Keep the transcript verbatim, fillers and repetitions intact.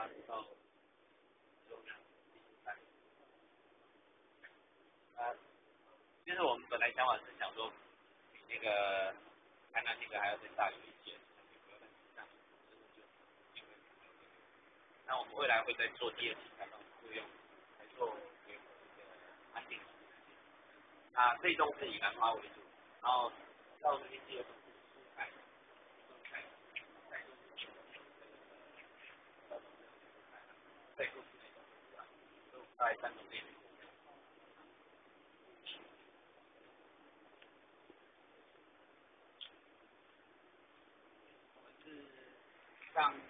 它到流量第三。呃，其实我们本来想法是想说，比那个台南那个还要再大有一些，那我们未来会再做第二期采访作用，来做这个安定。那这一栋是以兰花为主，然后到这边第二栋是蔬菜，蔬菜，菜就是对，就是那种蔬菜三种类。我们是上